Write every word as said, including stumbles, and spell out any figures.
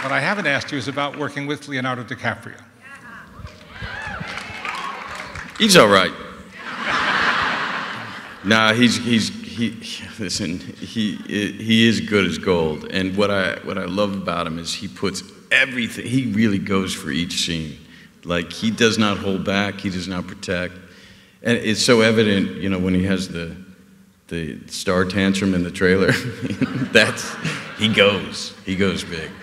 What I haven't asked you is about working with Leonardo DiCaprio. He's all right. Nah, he's he's he. Listen, he he is good as gold. And what I what I love about him is he puts everything. He really goes for each scene. Like, he does not hold back. He does not protect. And it's so evident, you know, when he has the the star tantrum in the trailer. That's he goes. He goes big.